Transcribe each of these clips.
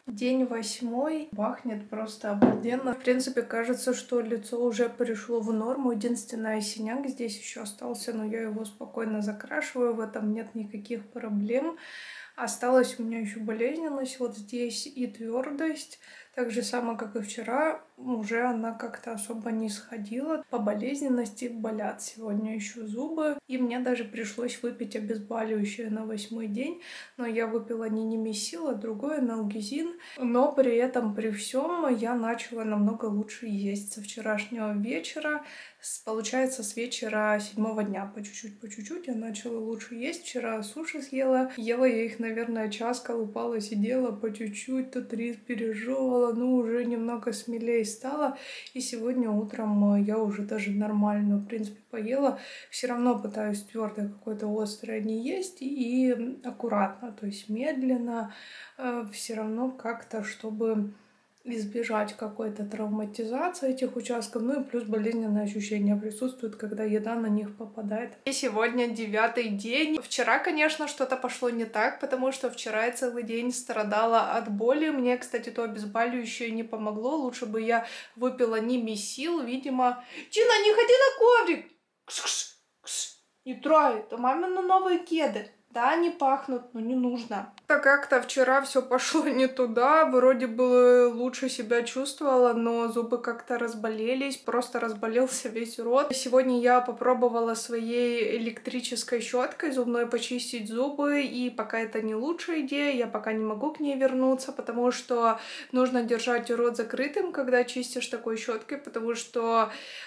День 8 пахнет просто обалденно. В принципе, кажется, что лицо уже пришло в норму. Единственное, синяк здесь еще остался, но я его спокойно закрашиваю, в этом нет никаких проблем. Осталась у меня еще болезненность вот здесь и твердость. Так же самое, как и вчера, уже она как-то особо не сходила. По болезненности болят сегодня еще зубы. И мне даже пришлось выпить обезболивающее на 8-й день. Но я выпила не Немесил, а другое, налгезин. Но при этом, при всем, я начала намного лучше есть со вчерашнего вечера. Получается, с вечера 7-го дня по чуть-чуть я начала лучше есть. Вчера суши съела. Ела я их, наверное, час, колупала, сидела по чуть-чуть, тут рис пережевывала. Ну, уже немного смелее стала. И сегодня утром я уже даже нормально, в принципе, поела. Все равно пытаюсь твердое какое-то острое не есть и аккуратно, то есть медленно, все равно как-то, чтобы избежать какой-то травматизации этих участков, ну и плюс болезненные ощущения присутствуют, когда еда на них попадает. И сегодня 9-й день. Вчера, конечно, что-то пошло не так, потому что вчера я целый день страдала от боли. Мне, кстати, то обезболивающее не помогло. Лучше бы я выпила Немесил, видимо. Тина, не ходи на коврик! Кш-кш, кш. Не трогай, это мамины новые кеды. Да, они пахнут, но не нужно. Как-то вчера все пошло не туда, вроде бы лучше себя чувствовала, но зубы как-то разболелись, просто разболелся весь рот. Сегодня я попробовала своей электрической щеткой зубной почистить зубы, и пока это не лучшая идея, я пока не могу к ней вернуться, потому что нужно держать рот закрытым, когда чистишь такой щеткой, потому что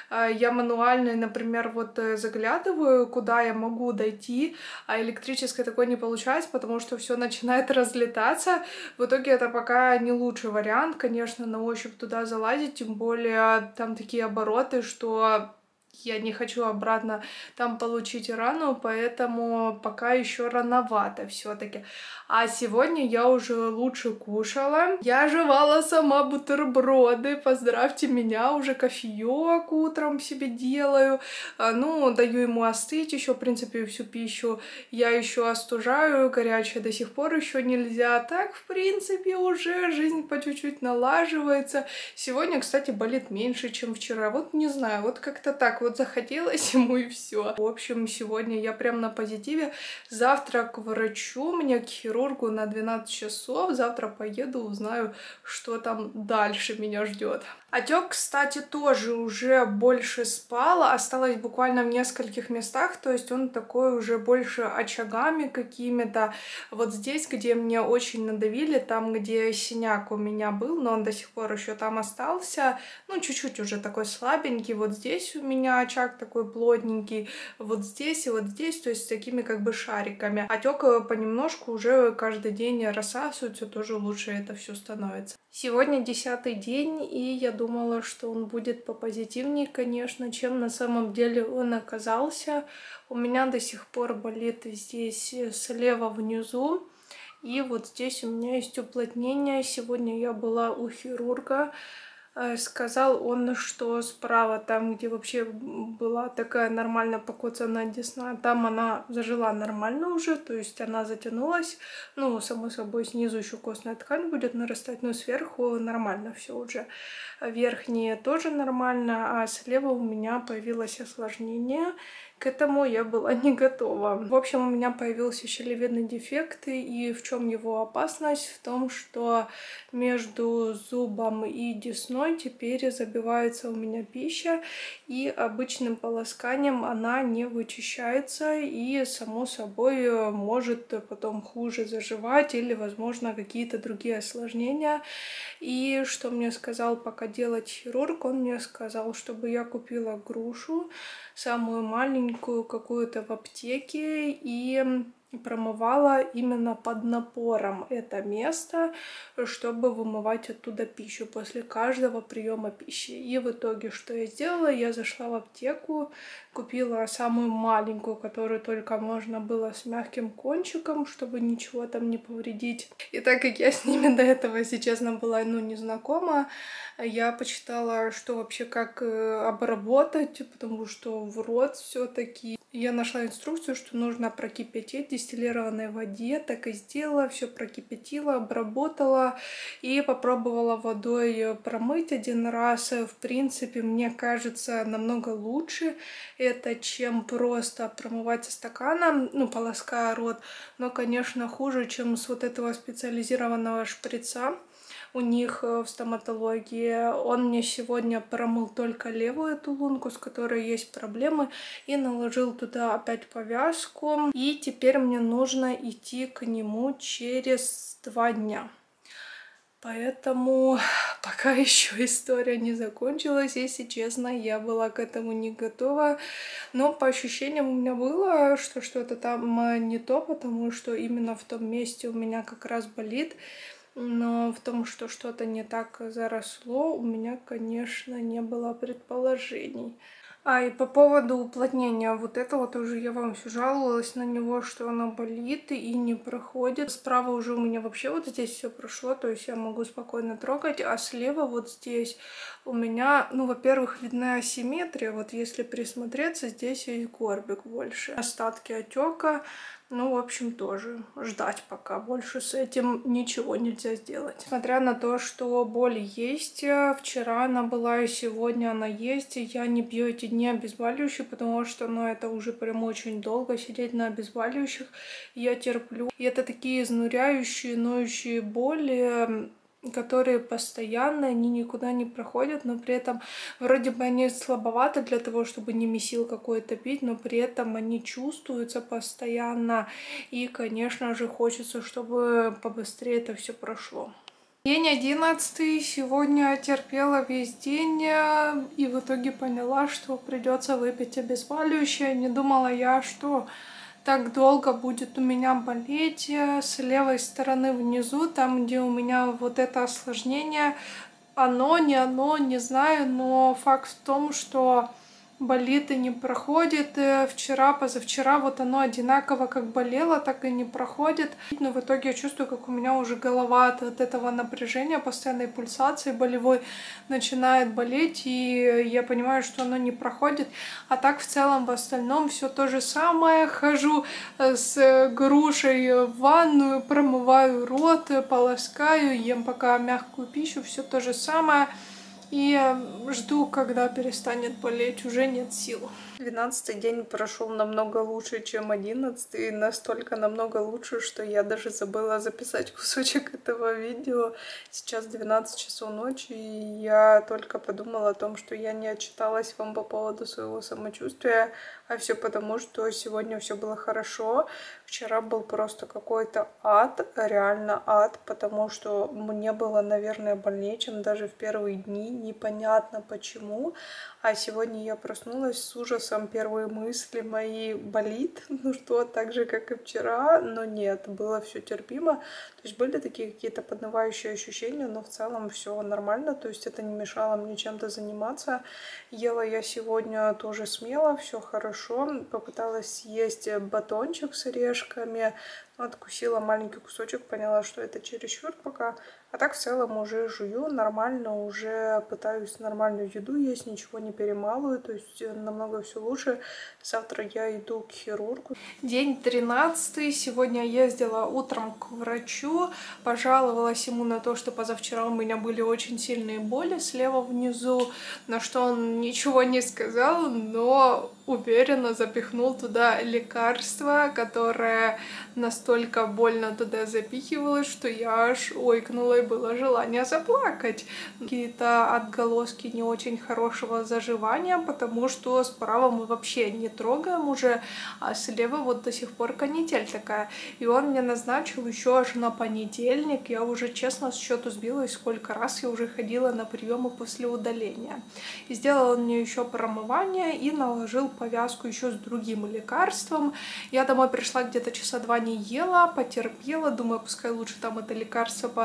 я мануально, например, вот заглядываю, куда я могу дойти, а электрической такой не получается, потому что все начинает разлетаться. В итоге это пока не лучший вариант, конечно, на ощупь туда залазить, тем более там такие обороты, что я не хочу обратно там получить рану, поэтому пока еще рановато все-таки. А сегодня я уже лучше кушала. Я жевала сама бутерброды. Поздравьте меня, уже кофеек утром себе делаю. Ну, даю ему остыть еще, в принципе, всю пищу я еще остужаю, горячее до сих пор еще нельзя. Так, в принципе, уже жизнь по чуть-чуть налаживается. Сегодня, кстати, болит меньше, чем вчера. Вот не знаю, вот как-то так вот захотелось ему и все. В общем, сегодня я прям на позитиве. Завтра к врачу, мне к хирургу на 12 часов. Завтра поеду, узнаю, что там дальше меня ждет. Отек, кстати, тоже уже больше спал, осталось буквально в нескольких местах, то есть он такой уже больше очагами какими-то. Вот здесь, где мне очень надавили, там, где синяк у меня был, но он до сих пор еще там остался, ну, чуть-чуть уже такой слабенький. Вот здесь у меня очаг такой плотненький, вот здесь и вот здесь, то есть с такими как бы шариками. Отек понемножку уже каждый день рассасывается, тоже лучше это все становится. Сегодня 10-й день, и я думала, что он будет попозитивнее, конечно, чем на самом деле он оказался. У меня до сих пор болит здесь слева внизу, и вот здесь у меня есть уплотнение. Сегодня я была у хирурга. Сказал он, что справа, там, где вообще была такая нормально покоцанная десна, там она зажила нормально уже, то есть она затянулась. Ну, само собой, снизу еще костная ткань будет нарастать, но сверху нормально все уже. Верхние тоже нормально, а слева у меня появилось осложнение. К этому я была не готова. В общем, у меня появился щелевидный дефект, и в чем его опасность? В том, что между зубом и десной теперь забивается у меня пища, и обычным полосканием она не вычищается, и, само собой, может потом хуже заживать или, возможно, какие-то другие осложнения. И что мне сказал пока делать хирург? Он мне сказал, чтобы я купила грушу, самую маленькую какую-то в аптеке, и промывала именно под напором это место, чтобы вымывать оттуда пищу после каждого приема пищи. И в итоге, что я сделала? Я зашла в аптеку, купила самую маленькую, которую только можно было, с мягким кончиком, чтобы ничего там не повредить. И так как я с ними до этого, если честно, была не знакома, я почитала, что вообще как обработать, потому что в рот все-таки Я нашла инструкцию, что нужно прокипятить в дистиллированной воде, так и сделала, все прокипятила, обработала и попробовала водой промыть один раз. В принципе, мне кажется, намного лучше это, чем просто промывать со стакана, ну, полоская рот, но, конечно, хуже, чем с вот этого специализированного шприца. У них в стоматологии. Он мне сегодня промыл только левую эту лунку, с которой есть проблемы, и наложил туда опять повязку. И теперь мне нужно идти к нему через 2 дня. Поэтому пока еще история не закончилась, если честно, я была к этому не готова. Но по ощущениям у меня было, что что-то там не то, потому что именно в том месте у меня как раз болит. Но в том, что что-то не так заросло, у меня, конечно, не было предположений. И по поводу уплотнения, вот это вот уже я вам все жаловалась на него, что оно болит и не проходит. Справа уже у меня вообще вот здесь все прошло, то есть я могу спокойно трогать, а слева вот здесь у меня, ну, во-первых, видна асимметрия, вот если присмотреться, здесь есть горбик больше. Остатки отека. Ну, в общем, тоже ждать пока. Больше с этим ничего нельзя сделать. Несмотря на то, что боль есть, вчера она была и сегодня она есть, я не пью эти дни обезболивающие, потому что, ну, это уже прям очень долго сидеть на обезболивающих. Я терплю. И это такие изнуряющие, ноющие боли, которые постоянно, они никуда не проходят, но при этом вроде бы они слабоваты для того, чтобы не месил какой-то пить, но при этом они чувствуются постоянно, и, конечно же, хочется, чтобы побыстрее это все прошло. День 11. Сегодня терпела весь день и в итоге поняла, что придется выпить обезболивающее. Не думала я, что так долго будет у меня болеть. С левой стороны внизу, там, где у меня вот это осложнение, оно, не знаю, но факт в том, что болит и не проходит. Вчера, позавчера вот оно одинаково как болело, так и не проходит. Но в итоге я чувствую, как у меня уже голова от этого напряжения, постоянной пульсации болевой начинает болеть, и я понимаю, что оно не проходит. А так в целом в остальном все то же самое. Хожу с грушей в ванную, промываю рот, полоскаю, ем пока мягкую пищу, все то же самое. И жду, когда перестанет болеть, уже нет сил. 12-й день прошел намного лучше, чем 11-й, настолько намного лучше, что я даже забыла записать кусочек этого видео. Сейчас 12 часов ночи, и я только подумала о том, что я не отчиталась вам по поводу своего самочувствия, а все потому, что сегодня все было хорошо. Вчера был просто какой-то ад, реально ад, потому что мне было, наверное, больнее, чем даже в первые дни, непонятно почему. А сегодня я проснулась с ужасом, первые мысли мои болит, ну что, так же, как и вчера, но нет, было все терпимо. То есть были такие какие-то поднывающие ощущения, но в целом все нормально, то есть это не мешало мне чем-то заниматься. Ела я сегодня тоже смело, все хорошо, попыталась съесть батончик с орешками, откусила маленький кусочек, поняла, что это чересчур пока. А так в целом уже жую нормально, уже пытаюсь нормальную еду есть, ничего не перемалываю, то есть намного все лучше. Завтра я иду к хирургу. День 13. Сегодня я ездила утром к врачу, пожаловалась ему на то, что позавчера у меня были очень сильные боли слева внизу, на что он ничего не сказал, но уверенно запихнул туда лекарство, которое настолько больно туда запихивалось, что я аж ойкнула и было желание заплакать. Какие-то отголоски не очень хорошего заживания, потому что справа мы вообще не трогаем уже, а слева вот до сих пор канитель такая. И он мне назначил еще аж на понедельник. Я уже честно с счету сбилась, сколько раз я уже ходила на приемы после удаления. И сделал он мне еще промывание и наложил повязку еще с другим лекарством. Я домой пришла, где-то часа 2 не ела, потерпела, думаю, пускай лучше там это лекарство поработает.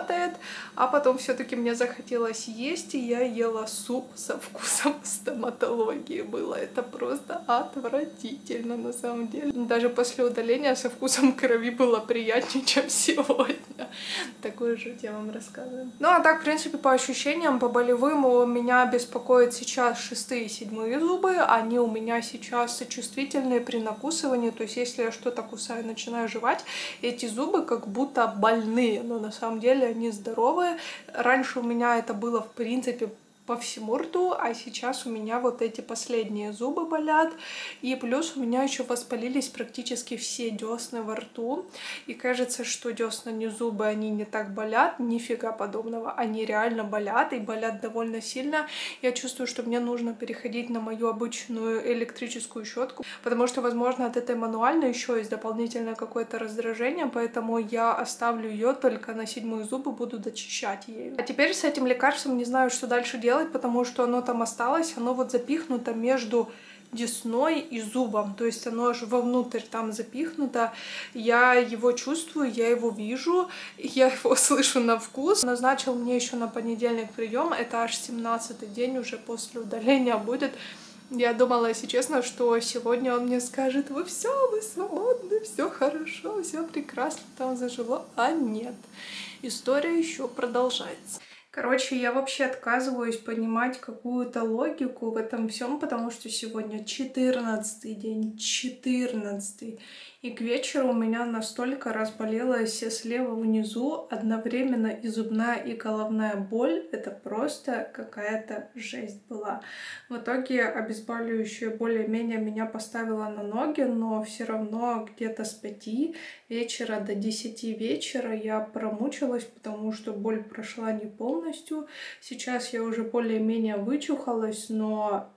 работает, а потом все-таки мне захотелось есть, и я ела суп со вкусом стоматологии. Было это просто отвратительно на самом деле. Даже после удаления со вкусом крови было приятнее, чем сегодня. Такую жуть я вам рассказываю. Ну а так, в принципе, по ощущениям, по болевым, меня беспокоят сейчас 6-е и 7-е зубы. Они у меня сейчас чувствительные при накусывании. То есть, если я что-то кусаю, начинаю жевать, эти зубы как будто больные, но на самом деле они здоровые. Раньше у меня это было, в принципе, по всему рту, а сейчас у меня вот эти последние зубы болят, и плюс у меня еще воспалились практически все десны во рту, и кажется, что десна не зубы, они не так болят, нифига подобного, они реально болят, и болят довольно сильно. Я чувствую, что мне нужно переходить на мою обычную электрическую щетку, потому что, возможно, от этой мануальной еще есть дополнительное какое-то раздражение, поэтому я оставлю ее только на 7-е зубы, буду дочищать ею. А теперь с этим лекарством не знаю, что дальше делать, потому что оно там осталось, оно вот запихнуто между десной и зубом, то есть оно аж вовнутрь там запихнуто. Я его чувствую, я его вижу, я его слышу на вкус. Назначил мне еще на понедельник прием, это аж 17-й день уже после удаления будет. Я думала, если честно, что сегодня он мне скажет: вы свободны, все хорошо, все прекрасно там зажило, а нет. История еще продолжается. Короче, я вообще отказываюсь понимать какую-то логику в этом всем, потому что сегодня 14-й день, 14-й. И к вечеру у меня настолько разболелась слева внизу одновременно и зубная, и головная боль. Это просто какая-то жесть была. В итоге обезболивающее более-менее меня поставило на ноги, но все равно где-то с 5 вечера до 10 вечера я промучилась, потому что боль прошла не полностью. Сейчас я уже более-менее вычухалась, но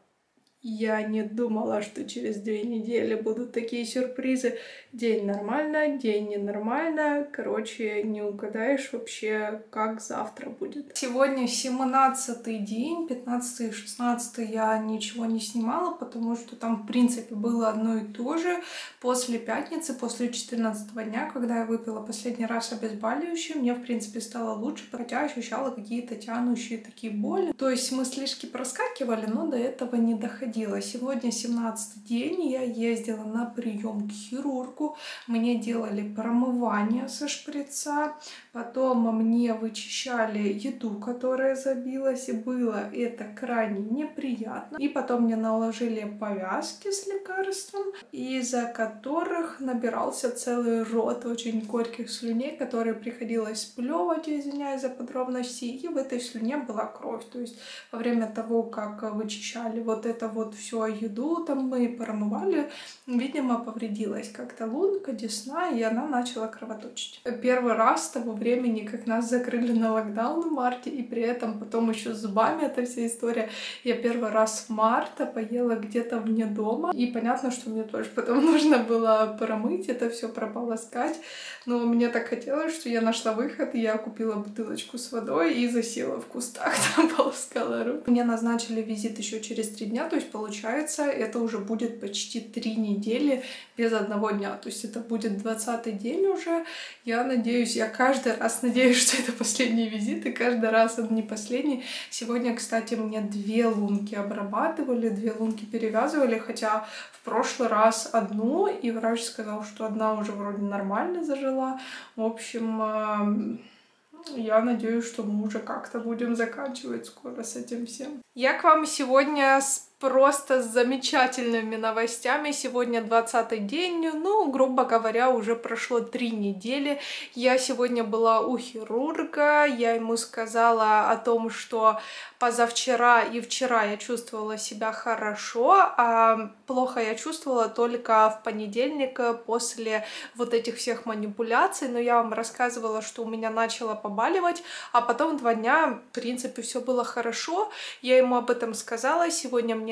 я не думала, что через 2 недели будут такие сюрпризы. День нормально, день ненормально. Короче, не угадаешь вообще, как завтра будет. Сегодня 17-й день, 15-й и 16-й я ничего не снимала, потому что там, в принципе, было одно и то же. После пятницы, после 14-го дня, когда я выпила последний раз обезболивающее, мне, в принципе, стало лучше, хотя ощущала какие-то тянущие такие боли. То есть мыслишки проскакивали, но до этого не доходило. Сегодня 17-й день, я ездила на прием к хирургу, мне делали промывание со шприца, потом мне вычищали еду, которая забилась, и было это крайне неприятно. И потом мне наложили повязки с лекарством, из-за которых набирался целый рот очень горьких слюней, которые приходилось сплевывать, извиняюсь за подробности, и в этой слюне была кровь. То есть во время того, как вычищали вот это вот всю еду, там мы промывали, видимо, повредилась как-то лунка, десна, и она начала кровоточить. Первый раз с того времени, как нас закрыли на локдаун в марте, и при этом потом еще с зубами эта вся история, я первый раз в марте поела где-то вне дома, и понятно, что мне тоже потом нужно было промыть это все, прополоскать, но мне так хотелось, что я нашла выход, и я купила бутылочку с водой и засела в кустах, там полоскала руку. Мне назначили визит еще через 3 дня, то есть получается, это уже будет почти 3 недели без одного дня. То есть это будет 20-й день уже. Я надеюсь, я каждый раз надеюсь, что это последний визит, и каждый раз он не последний. Сегодня, кстати, мне 2 лунки обрабатывали, 2 лунки перевязывали, хотя в прошлый раз одну, и врач сказал, что одна уже вроде нормально зажила. В общем, я надеюсь, что мы уже как-то будем заканчивать скоро с этим всем. Я к вам сегодня просто с замечательными новостями. Сегодня 20-й день, ну, грубо говоря, уже прошло 3 недели. Я сегодня была у хирурга, я ему сказала о том, что позавчера и вчера я чувствовала себя хорошо, а плохо я чувствовала только в понедельник после вот этих всех манипуляций, но я вам рассказывала, что у меня начало побаливать, а потом 2 дня, в принципе, все было хорошо. Я ему об этом сказала, сегодня мне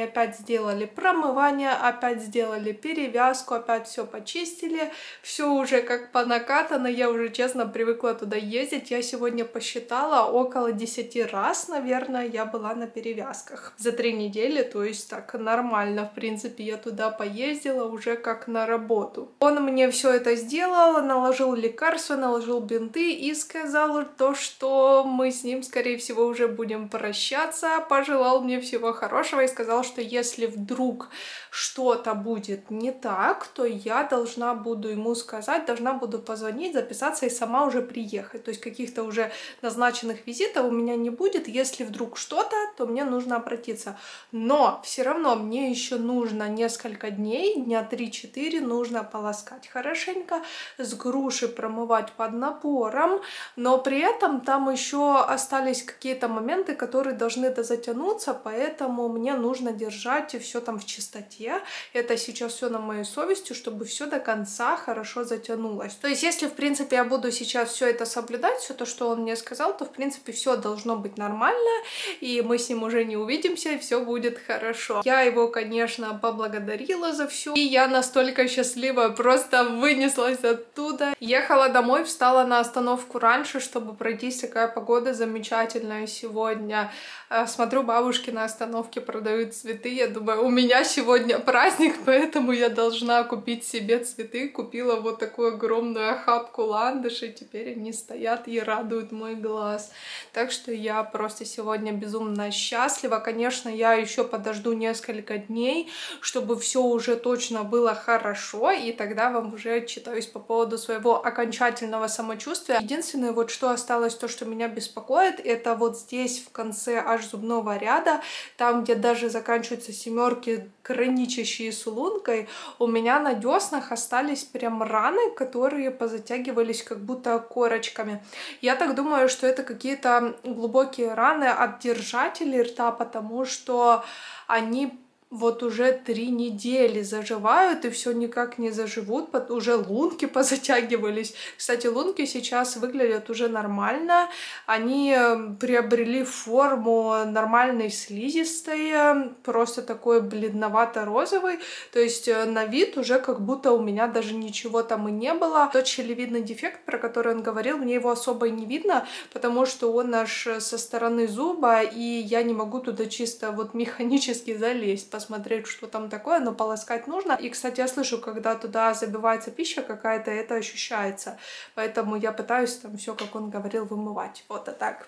мне опять сделали промывание, опять сделали перевязку, опять все почистили, все уже как по накатанной, я уже, честно, привыкла туда ездить. Я сегодня посчитала, около 10 раз, наверное, я была на перевязках за 3 недели, то есть так нормально, в принципе, я туда поездила уже как на работу. Он мне все это сделал, наложил лекарства, наложил бинты и сказал то, что мы с ним, скорее всего, уже будем прощаться, пожелал мне всего хорошего и сказал, что если вдруг что-то будет не так, то я должна буду ему сказать, должна буду позвонить, записаться и сама уже приехать. То есть каких-то уже назначенных визитов у меня не будет. Если вдруг что-то, то мне нужно обратиться. Но все равно мне еще нужно несколько дней, дня 3-4, нужно полоскать хорошенько, с груши промывать под напором, но при этом там еще остались какие-то моменты, которые должны дозатянуться, поэтому мне нужно держать все там в чистоте. Это сейчас все на моей совести, чтобы все до конца хорошо затянулось. То есть, если, в принципе, я буду сейчас все это соблюдать, все то, что он мне сказал, то, в принципе, все должно быть нормально, и мы с ним уже не увидимся, и все будет хорошо. Я его, конечно, поблагодарила за все, и я настолько счастливая, просто вынеслась оттуда. Ехала домой, встала на остановку раньше, чтобы пройтись, такая погода замечательная сегодня. Смотрю, бабушки на остановке продают цветы, я думаю, у меня сегодня праздник, поэтому я должна купить себе цветы. Купила вот такую огромную охапку ландышей, теперь они стоят и радуют мой глаз. Так что я просто сегодня безумно счастлива. Конечно, я еще подожду несколько дней, чтобы все уже точно было хорошо, и тогда вам уже отчитаюсь по поводу своего окончательного самочувствия. Единственное, вот что осталось, то, что меня беспокоит, это вот здесь в конце аж зубного ряда, там, где даже заканчиваются семерки, граничащие с лункой, у меня на деснах остались прям раны, которые позатягивались как будто корочками. Я так думаю, что это какие-то глубокие раны от держателей рта, потому что они вот уже 3 недели заживают и все никак не заживут, уже лунки позатягивались. Кстати, лунки сейчас выглядят уже нормально, они приобрели форму нормальной слизистой, просто такой бледновато-розовый, то есть на вид уже как будто у меня даже ничего там и не было. Тот щелевидный дефект, про который он говорил, мне его особо и не видно, потому что он аж со стороны зуба, и я не могу туда чисто вот механически залезть, посмотреть, что там такое, но полоскать нужно. И, кстати, я слышу, когда туда забивается пища какая-то, это ощущается. Поэтому я пытаюсь там все, как он говорил, вымывать. Вот а так.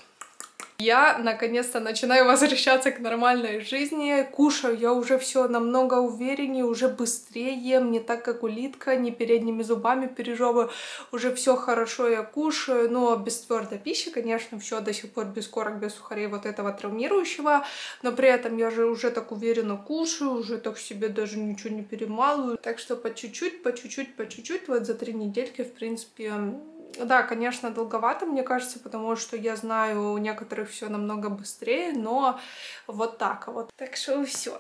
Я наконец-то начинаю возвращаться к нормальной жизни. Кушаю я уже все намного увереннее, уже быстрее ем, не так как улитка, не передними зубами пережевываю. Уже все хорошо я кушаю, но без твердой пищи, конечно, все до сих пор без корок, без сухарей вот этого травмирующего. Но при этом я же уже так уверенно кушаю, уже так себе даже ничего не перемалываю. Так что по чуть-чуть, по чуть-чуть, по чуть-чуть, вот за 3 недельки, в принципе. Да, конечно, долговато, мне кажется, потому что я знаю, у некоторых все намного быстрее, но вот так вот. Так что все.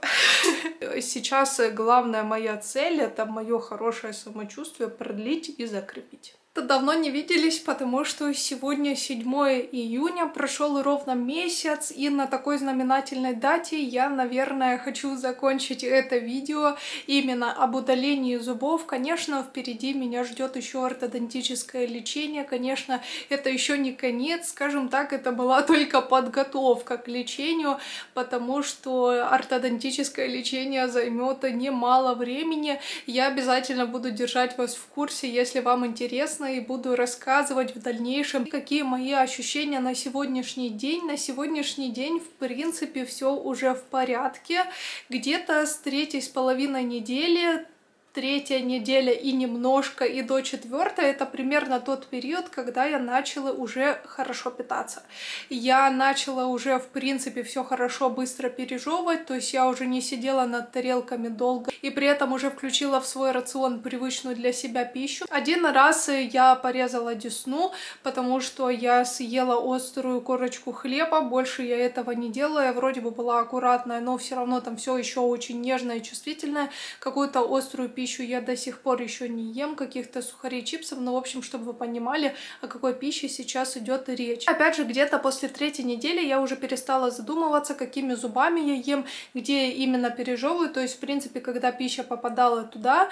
Сейчас главная моя цель — это мое хорошее самочувствие продлить и закрепить. Давно не виделись, потому что сегодня 7 июня, прошел ровно месяц, и на такой знаменательной дате я, наверное, хочу закончить это видео именно об удалении зубов. Конечно, впереди меня ждет еще ортодонтическое лечение, конечно, это еще не конец, скажем так, это была только подготовка к лечению, потому что ортодонтическое лечение займет немало времени. Я обязательно буду держать вас в курсе, если вам интересно, и буду рассказывать в дальнейшем, какие мои ощущения на сегодняшний день. На сегодняшний день, в принципе, все уже в порядке. Где-то с 3,5 недели, 3-я неделя и немножко, и до 4-й, это примерно тот период, когда я начала уже хорошо питаться. Я начала уже, в принципе, все хорошо, быстро пережевывать, то есть я уже не сидела над тарелками долго, и при этом уже включила в свой рацион привычную для себя пищу. Один раз я порезала десну, потому что я съела острую корочку хлеба, больше я этого не делала, я вроде бы была аккуратная, но все равно там все еще очень нежное и чувствительное, какую-то острую пищу пищу я до сих пор еще не ем, каких-то сухарей, чипсов, но, в общем, чтобы вы понимали, о какой пище сейчас идет речь. Опять же, где-то после 3-й недели я уже перестала задумываться, какими зубами я ем, где именно пережевываю, то есть, в принципе, когда пища попадала туда,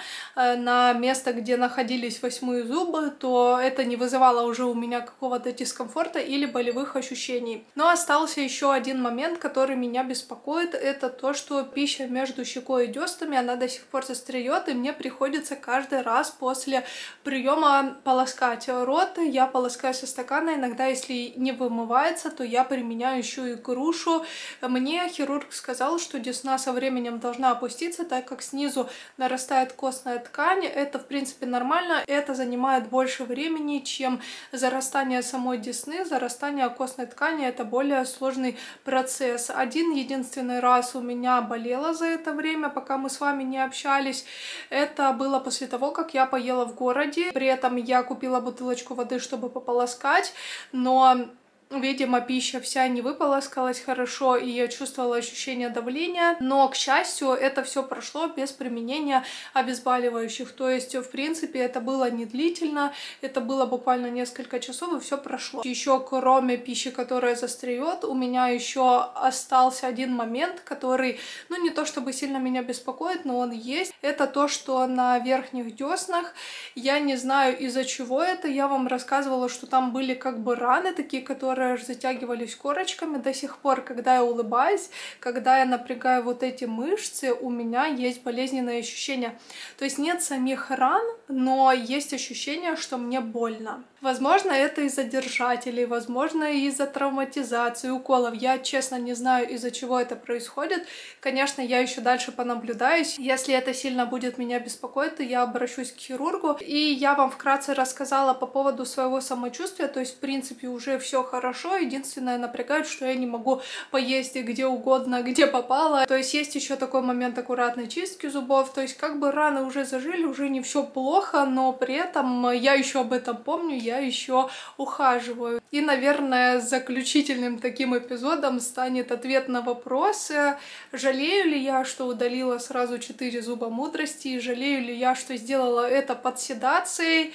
на место, где находились 8-е зубы, то это не вызывало уже у меня какого-то дискомфорта или болевых ощущений. Но остался еще один момент, который меня беспокоит, это то, что пища между щекой и деснами, она до сих пор застряет, и мне приходится каждый раз после приема полоскать рот. Я полоскаю со стакана, иногда, если не вымывается, то я применяю еще и грушу. Мне хирург сказал, что десна со временем должна опуститься, так как снизу нарастает костная ткань. Это, в принципе, нормально. Это занимает больше времени, чем зарастание самой десны. Зарастание костной ткани — это более сложный процесс. Один единственный раз у меня болело за это время, пока мы с вами не общались. Это было после того, как я поела в городе. При этом я купила бутылочку воды, чтобы пополоскать, но видимо, пища вся не выполоскалась хорошо, и я чувствовала ощущение давления, но, к счастью, это все прошло без применения обезболивающих, то есть, в принципе, это было не длительно, это было буквально несколько часов, и все прошло. Еще кроме пищи, которая застряет, у меня еще остался один момент, который, ну, не то чтобы сильно меня беспокоит, но он есть. Это то, что на верхних деснах, я не знаю, из-за чего это, я вам рассказывала, что там были как бы раны такие, которые аж затягивались корочками. До сих пор, когда я улыбаюсь, когда я напрягаю вот эти мышцы, у меня есть болезненные ощущения. То есть нет самих ран, но есть ощущение, что мне больно. Возможно, это из-за держателей, возможно, из-за травматизации, уколов. Я, честно, не знаю, из-за чего это происходит. Конечно, я еще дальше понаблюдаюсь. Если это сильно будет меня беспокоить, то я обращусь к хирургу. И я вам вкратце рассказала по поводу своего самочувствия. То есть, в принципе, уже все хорошо. Единственное, напрягает, что я не могу поесть где угодно, где попало. То есть, есть еще такой момент аккуратной чистки зубов. То есть, как бы раны уже зажили, уже не все плохо, но при этом я еще об этом помню, я еще ухаживаю. И, наверное, заключительным таким эпизодом станет ответ на вопрос, жалею ли я, что удалила сразу 4 зуба мудрости, и жалею ли я, что сделала это под седацией.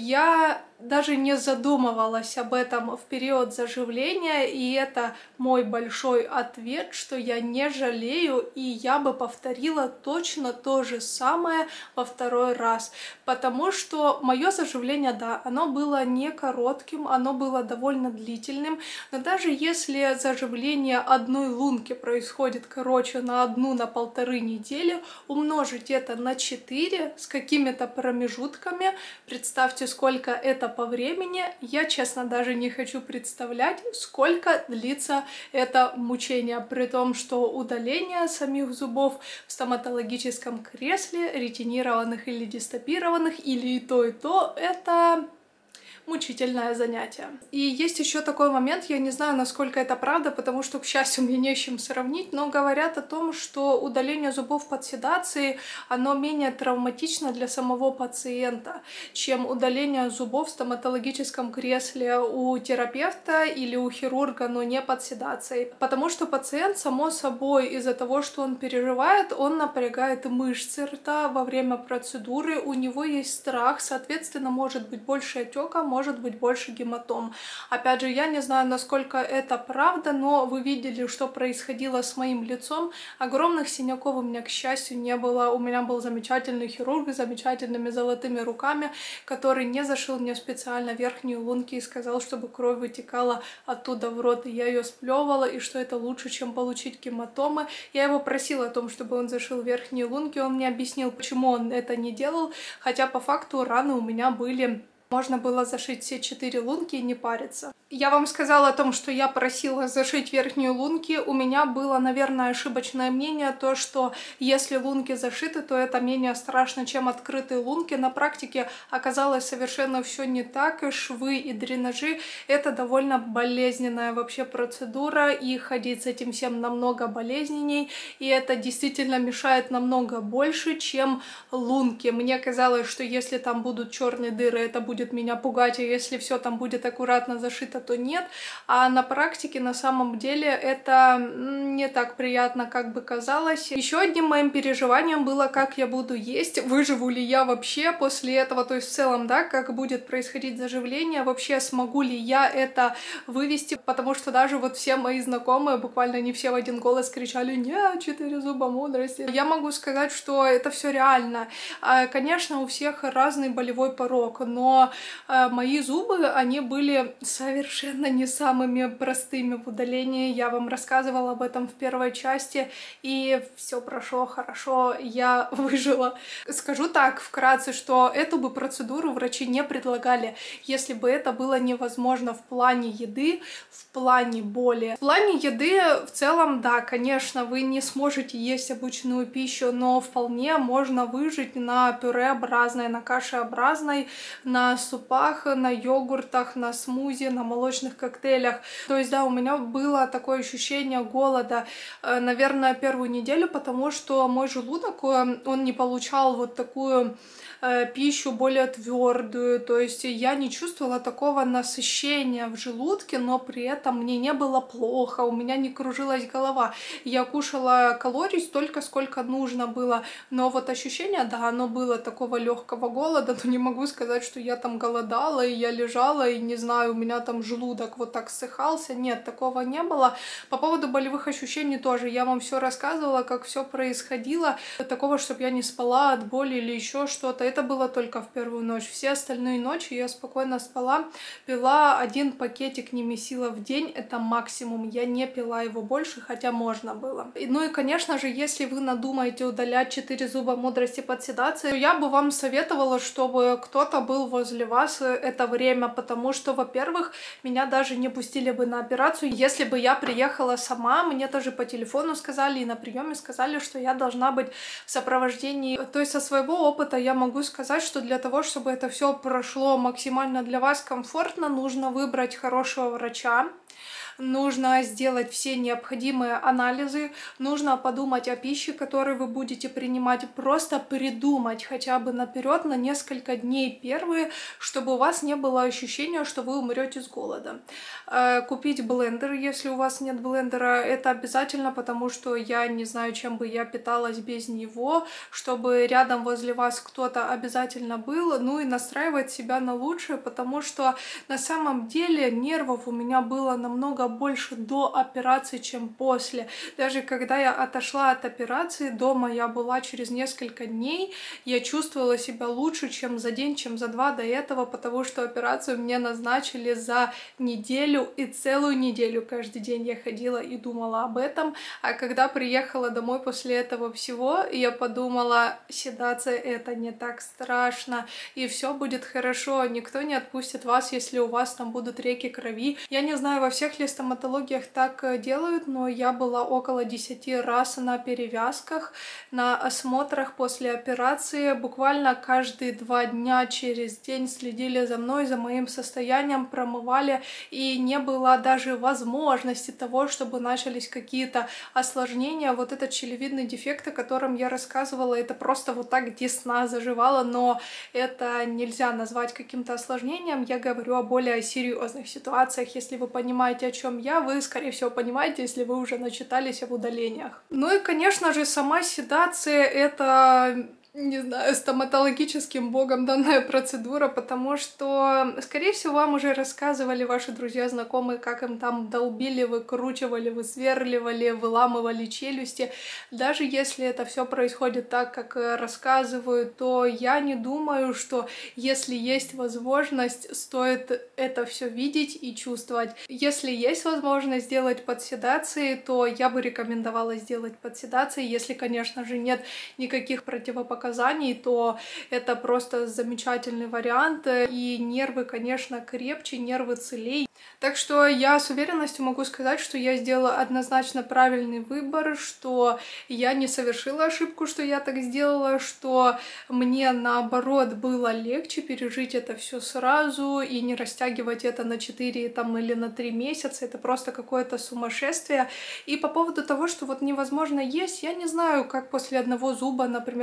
Я даже не задумывалась об этом в период заживления, и это мой большой ответ, что я не жалею, и я бы повторила точно то же самое во второй раз, потому что мое заживление, да, оно было не коротким, оно было довольно длительным, но даже если заживление одной лунки происходит, короче, на 1-1,5 недели, умножить это на 4 с какими-то промежутками, представьте, сколько это по времени. Я, честно, даже не хочу представлять, сколько длится это мучение, при том, что удаление самих зубов в стоматологическом кресле, ретинированных или дистопированных, или и то, это мучительное занятие. И есть еще такой момент, я не знаю, насколько это правда, потому что, к счастью, мне не с чем сравнить, но говорят о том, что удаление зубов под седацией, оно менее травматично для самого пациента, чем удаление зубов в стоматологическом кресле у терапевта или у хирурга, но не под седацией. Потому что пациент, само собой, из-за того, что он переживает, он напрягает мышцы рта во время процедуры, у него есть страх, соответственно, может быть больше отека, может быть больше гематом. Опять же, я не знаю, насколько это правда, но вы видели, что происходило с моим лицом. Огромных синяков у меня, к счастью, не было. У меня был замечательный хирург с замечательными золотыми руками, который не зашил мне специально верхние лунки и сказал, чтобы кровь вытекала оттуда в рот. И я ее сплевывала, и что это лучше, чем получить гематомы. Я его просила о том, чтобы он зашил верхние лунки. Он мне объяснил, почему он это не делал, хотя по факту раны у меня были. Можно было зашить все 4 лунки и не париться. Я вам сказала о том, что я просила зашить верхние лунки. У меня было, наверное, ошибочное мнение, то, что если лунки зашиты, то это менее страшно, чем открытые лунки. На практике оказалось совершенно все не так. И швы, и дренажи — это довольно болезненная вообще процедура, и ходить с этим всем намного болезненней, и это действительно мешает намного больше, чем лунки. Мне казалось, что если там будут черные дыры, это будет будет меня пугать, а если все там будет аккуратно зашито, то нет. А на практике на самом деле это не так приятно, как бы казалось. Еще одним моим переживанием было, как я буду есть, выживу ли я вообще после этого, то есть в целом, да, как будет происходить заживление, вообще смогу ли я это вывести, потому что даже вот все мои знакомые, буквально не все в один голос кричали: «Нет, 4 зуба мудрости». Я могу сказать, что это все реально. Конечно, у всех разный болевой порог, но мои зубы, они были совершенно не самыми простыми в удалении. Я вам рассказывала об этом в первой части, и все прошло хорошо, я выжила. Скажу так, вкратце, что эту бы процедуру врачи не предлагали, если бы это было невозможно в плане еды, в плане боли. В плане еды в целом, да, конечно, вы не сможете есть обычную пищу, но вполне можно выжить на пюреобразной, на кашеобразной, на супах, на йогуртах, на смузи, на молочных коктейлях. То есть, да, у меня было такое ощущение голода, наверное, первую неделю, потому что мой желудок, он не получал вот такую пищу более твердую, то есть я не чувствовала такого насыщения в желудке, но при этом мне не было плохо, у меня не кружилась голова. Я кушала калорий столько, сколько нужно было, но вот ощущение, да, оно было такого легкого голода, но не могу сказать, что я там голодала, и я лежала, и не знаю, у меня там желудок вот так ссыхался. Нет, такого не было. По поводу болевых ощущений тоже я вам все рассказывала, как все происходило. Такого, чтобы я не спала от боли или еще что-то, это было только в первую ночь. Все остальные ночи я спокойно спала, пила 1 пакетик Немесила в день, это максимум. Я не пила его больше, хотя можно было. Ну и, конечно же, если вы надумаете удалять 4 зуба мудрости под седацией, то я бы вам советовала, чтобы кто-то был возле вас это время, потому что, во-первых, меня даже не пустили бы на операцию. Если бы я приехала сама, мне тоже по телефону сказали и на приеме сказали, что я должна быть в сопровождении. То есть со своего опыта я могу сказать, что для того, чтобы это все прошло максимально для вас комфортно, нужно выбрать хорошего врача, нужно сделать все необходимые анализы, нужно подумать о пище, которую вы будете принимать, просто придумать хотя бы наперед на несколько дней первые, чтобы у вас не было ощущения, что вы умрете с голода. Купить блендер, если у вас нет блендера, это обязательно, потому что я не знаю, чем бы я питалась без него, чтобы рядом возле вас кто-то обязательно был, ну и настраивать себя на лучшее, потому что на самом деле нервов у меня было намного больше до операции, чем после. Даже когда я отошла от операции, дома я была через несколько дней, я чувствовала себя лучше, чем за день, чем за 2 до этого, потому что операцию мне назначили за неделю, и целую неделю каждый день я ходила и думала об этом. А когда приехала домой после этого всего, я подумала: седация — это не так страшно, и все будет хорошо, никто не отпустит вас, если у вас там будут реки крови. Я не знаю, во всех ли стоматологиях так делают, но я была около 10 раз на перевязках, на осмотрах после операции. Буквально каждые 2 дня через день следили за мной, за моим состоянием, промывали, и не было даже возможности того, чтобы начались какие-то осложнения. Вот этот щелевидный дефект, о котором я рассказывала, это просто вот так десна заживала, но это нельзя назвать каким-то осложнением. Я говорю о более серьезных ситуациях. Если вы понимаете, о чем я, вы, скорее всего, понимаете, если вы уже начитались об удалениях. Ну и, конечно же, сама седация — это, не знаю, стоматологическим богом данная процедура, потому что, скорее всего, вам уже рассказывали ваши друзья, знакомые, как им там долбили, выкручивали, высверливали, выламывали челюсти. Даже если это все происходит так, как рассказывают, то я не думаю, что если есть возможность, стоит это все видеть и чувствовать. Если есть возможность сделать под седацией, то я бы рекомендовала сделать под седацией. Если, конечно же, нет никаких противопоказаний, то это просто замечательный вариант. И нервы, конечно, крепче, нервы целей. Так что я с уверенностью могу сказать, что я сделала однозначно правильный выбор, что я не совершила ошибку, что я так сделала, что мне, наоборот, было легче пережить это все сразу и не растягивать это на 4 там, или на 3 месяца. Это просто какое-то сумасшествие. И по поводу того, что вот невозможно есть, я не знаю, как после одного зуба, например, после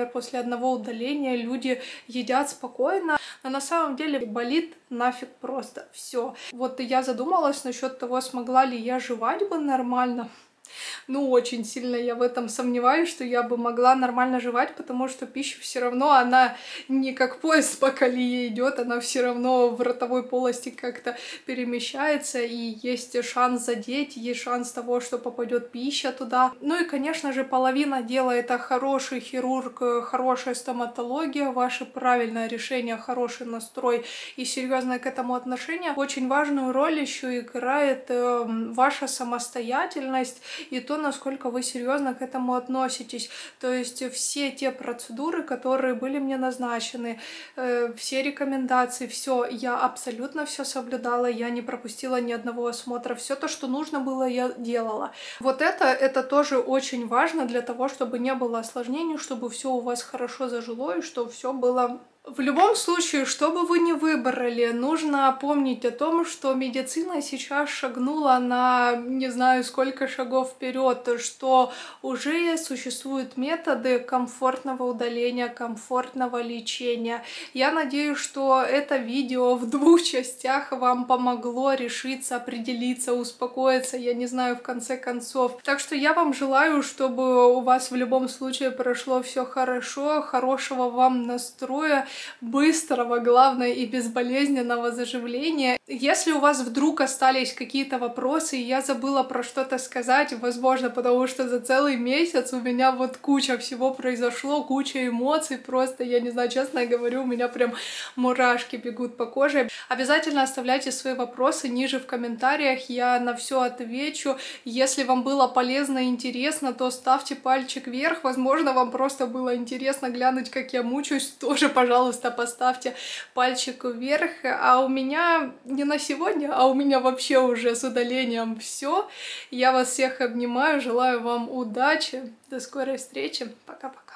одного удаления, люди едят спокойно, но на самом деле болит нафиг просто все. Вот я задумалась насчет того, смогла ли я жевать бы нормально. Ну, очень сильно я в этом сомневаюсь, что я бы могла нормально жевать, потому что пища все равно, она не как поезд по колее идет, она все равно в ротовой полости как-то перемещается, и есть шанс задеть, есть шанс того, что попадет пища туда. Ну и, конечно же, половина дела — это хороший хирург, хорошая стоматология, ваше правильное решение, хороший настрой и серьезное к этому отношение. Очень важную роль еще играет ваша самостоятельность и то, насколько вы серьезно к этому относитесь. То есть все те процедуры, которые были мне назначены, все рекомендации, все, я абсолютно все соблюдала, я не пропустила ни одного осмотра, все то, что нужно было, я делала. Вот это тоже очень важно для того, чтобы не было осложнений, чтобы все у вас хорошо зажило и чтобы все было. В любом случае, что бы вы ни выбрали, нужно помнить о том, что медицина сейчас шагнула на не знаю сколько шагов вперед, что уже существуют методы комфортного удаления, комфортного лечения. Я надеюсь, что это видео в 2 частях вам помогло решиться, определиться, успокоиться, я не знаю, в конце концов. Так что я вам желаю, чтобы у вас в любом случае прошло все хорошо, хорошего вам настроя, быстрого, главное, и безболезненного заживления. Если у вас вдруг остались какие-то вопросы, и я забыла про что-то сказать, возможно, потому что за целый месяц у меня вот куча всего произошло, куча эмоций, просто, я не знаю, честно говорю, у меня прям мурашки бегут по коже. Обязательно оставляйте свои вопросы ниже в комментариях, я на все отвечу. Если вам было полезно и интересно, то ставьте пальчик вверх, возможно, вам просто было интересно глянуть, как я мучаюсь, тоже, пожалуйста, поставьте пальчик вверх. А у меня не на сегодня, а у меня вообще уже с удалением все. Я вас всех обнимаю, желаю вам удачи, до скорой встречи, пока-пока.